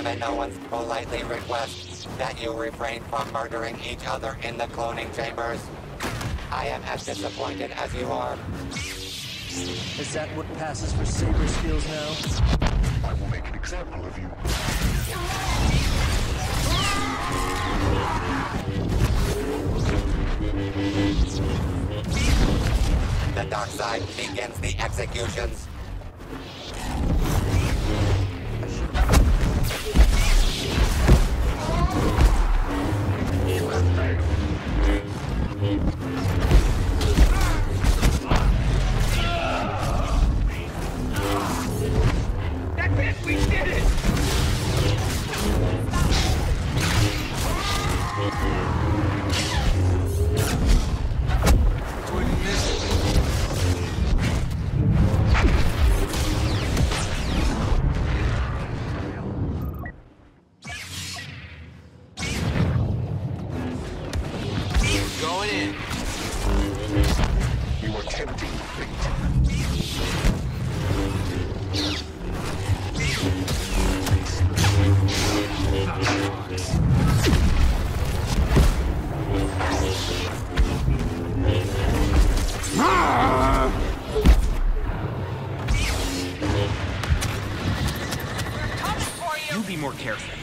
I'm in no one's politely request that you refrain from murdering each other in the cloning chambers. I am as disappointed as you are. Is that what passes for saber skills now? I will make an example of you. The dark side begins the executions. That's it! We did it! Wouldn't miss it. Going in. You are tempting fate. You be more careful.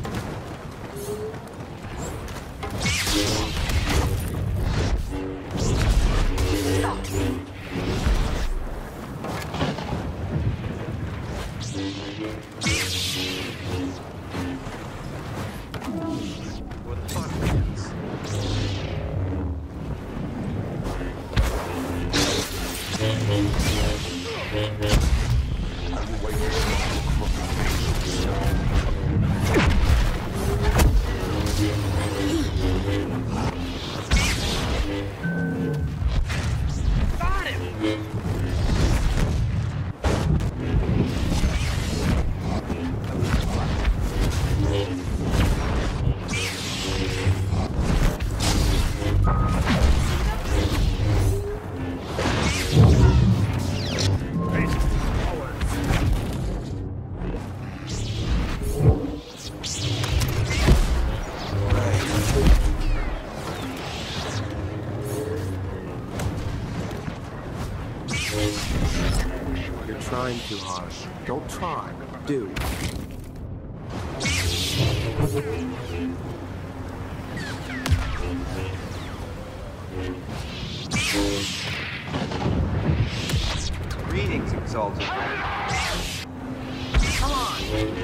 What the fuck? I will wait for Got him! You're trying too hard. Don't try. Do. Greetings, Exalted. Come on!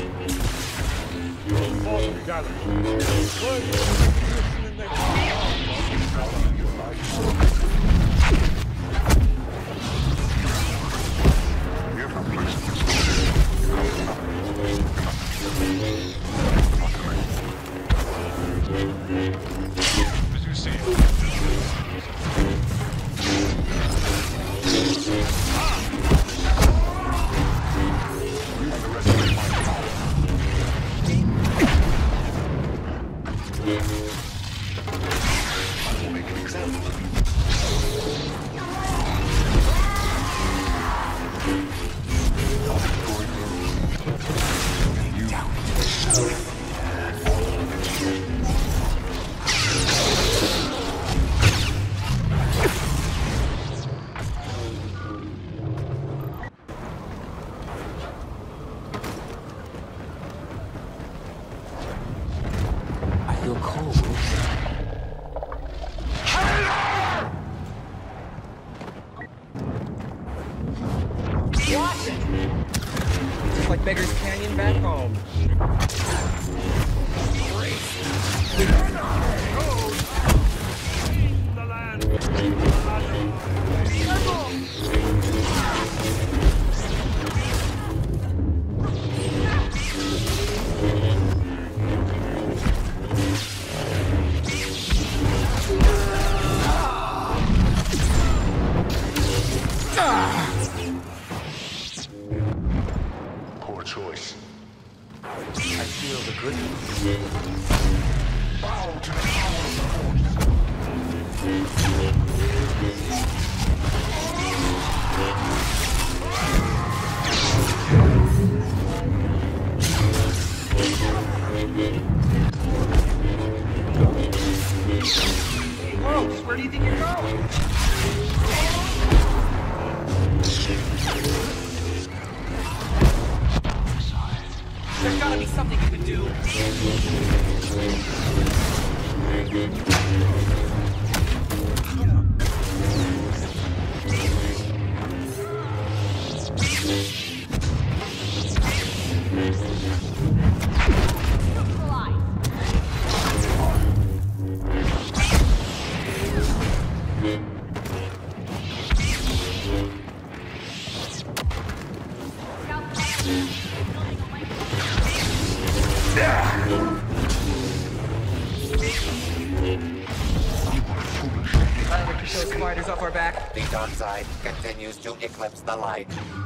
As you see. I will make an example of you. I feel cold. Watch it! Just like Beggar's Canyon back home. Poor choice. I feel the goodness. Bow to the power of the Force. do you think you're going? There's gotta be something you can do. Spiders off our back. The dark side continues to eclipse the light.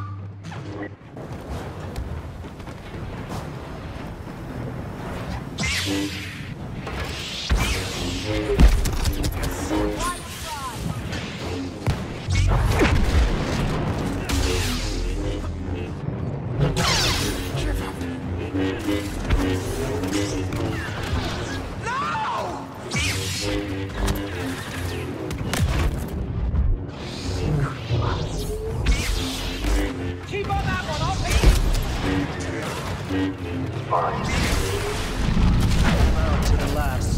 Keep on that one, I'll take Out to the last.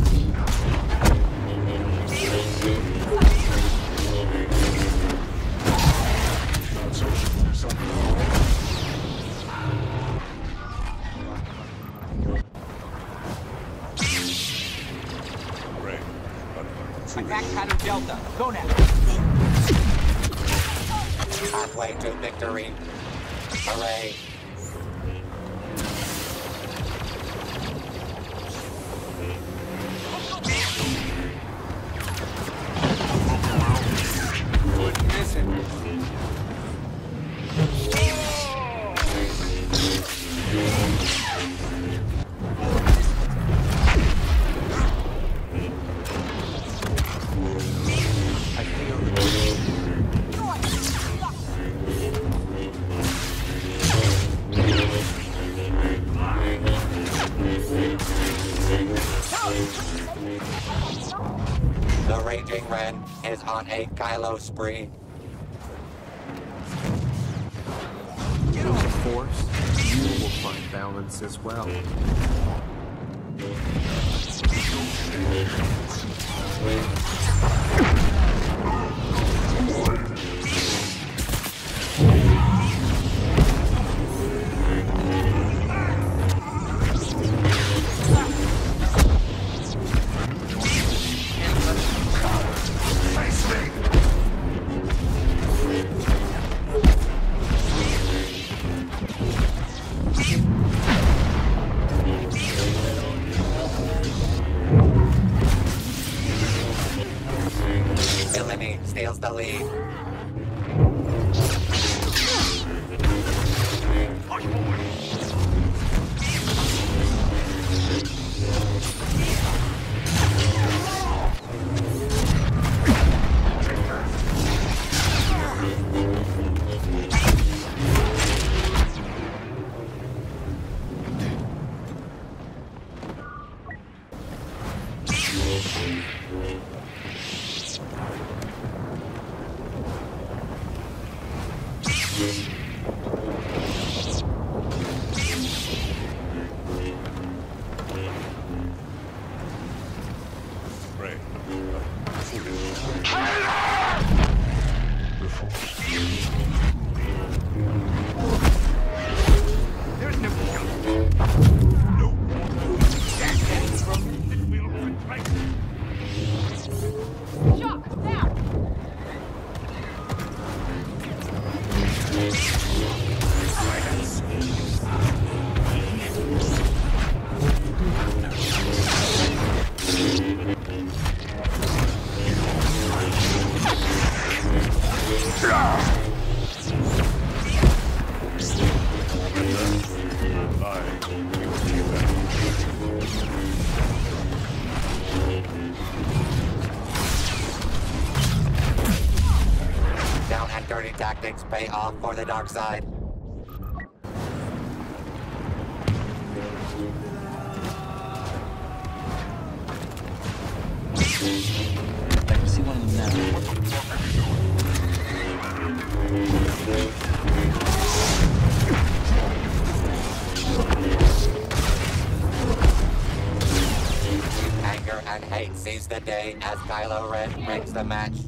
Attack pattern Delta. Go now. Halfway to victory. Hooray. The Raging Ren is on a Kylo spree. With the Force, you will find balance as well. Villainy steals the lead. Down and dirty tactics pay off for the dark side. I can see one of the now. Anger and hate seize the day as Kylo Ren breaks the match.